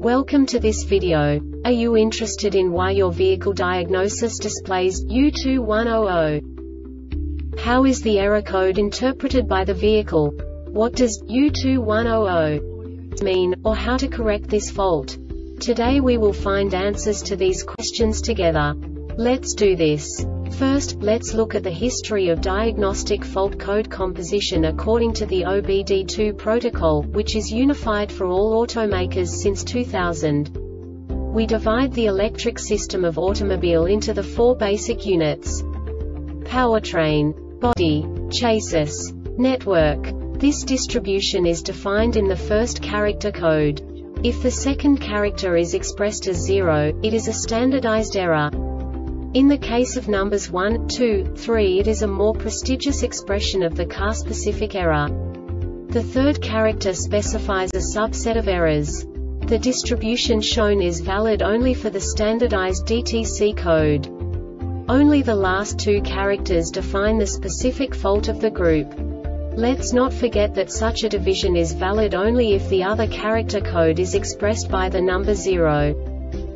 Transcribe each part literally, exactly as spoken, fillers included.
Welcome to this video. Are you interested in why your vehicle diagnosis displays U two one zero zero? How is the error code interpreted by the vehicle? What does U two one zero zero mean, or how to correct this fault? Today we will find answers to these questions together. Let's do this. First, let's look at the history of diagnostic fault code composition according to the O B D two protocol, which is unified for all automakers since two thousand. We divide the electric system of automobile into the four basic units: powertrain, body, chassis, network. This distribution is defined in the first character code. If the second character is expressed as zero, it is a standardized error. In the case of numbers one, two, three, it is a more prestigious expression of the car-specific error. The third character specifies a subset of errors. The distribution shown is valid only for the standardized D T C code. Only the last two characters define the specific fault of the group. Let's not forget that such a division is valid only if the other character code is expressed by the number zero.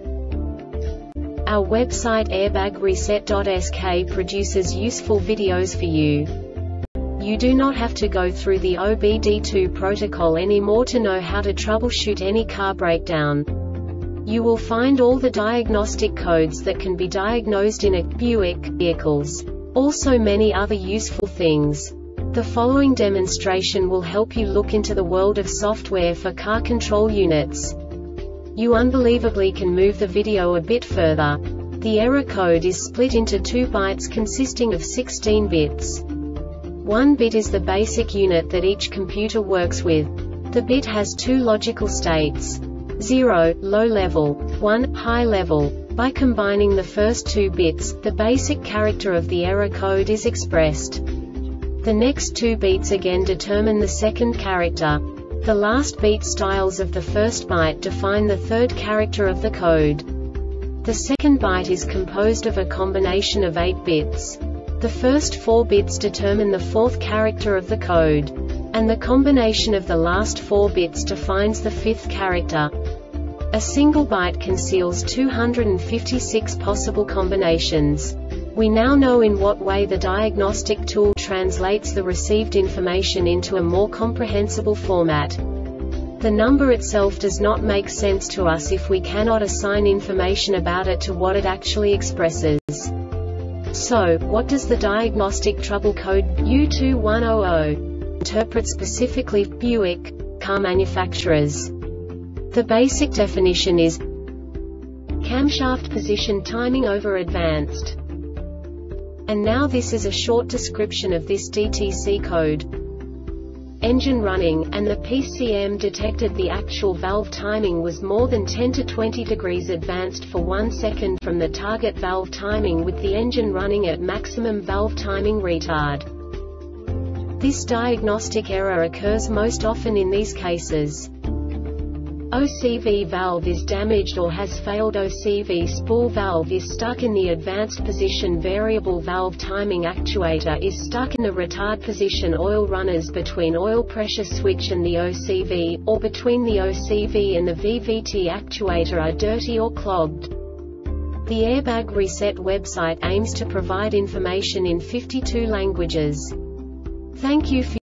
Our website airbag reset dot S K produces useful videos for you. You do not have to go through the O B D two protocol anymore to know how to troubleshoot any car breakdown. You will find all the diagnostic codes that can be diagnosed in a Buick vehicles. Also many other useful things. The following demonstration will help you look into the world of software for car control units. You unbelievably can move the video a bit further. The error code is split into two bytes consisting of sixteen bits. One bit is the basic unit that each computer works with. The bit has two logical states: zero, low level, one, high level. By combining the first two bits, the basic character of the error code is expressed. The next two bits again determine the second character. The last beat styles of the first byte define the third character of the code. The second byte is composed of a combination of eight bits. The first four bits determine the fourth character of the code. And the combination of the last four bits defines the fifth character. A single byte conceals two hundred fifty-six possible combinations. We now know in what way the diagnostic tool translates the received information into a more comprehensible format. The number itself does not make sense to us if we cannot assign information about it to what it actually expresses. So, what does the diagnostic trouble code U two one zero zero interpret specifically for Buick car manufacturers? The basic definition is camshaft position timing over advanced. And now this is a short description of this D T C code. Engine running, and the P C M detected the actual valve timing was more than ten to twenty degrees advanced for one second from the target valve timing with the engine running at maximum valve timing retard. This diagnostic error occurs most often in these cases: O C V valve is damaged or has failed, O C V spool valve is stuck in the advanced position, variable valve timing actuator is stuck in the retard position, oil runners between oil pressure switch and the O C V, or between the O C V and the V V T actuator are dirty or clogged. The Airbag Reset website aims to provide information in fifty-two languages. Thank you for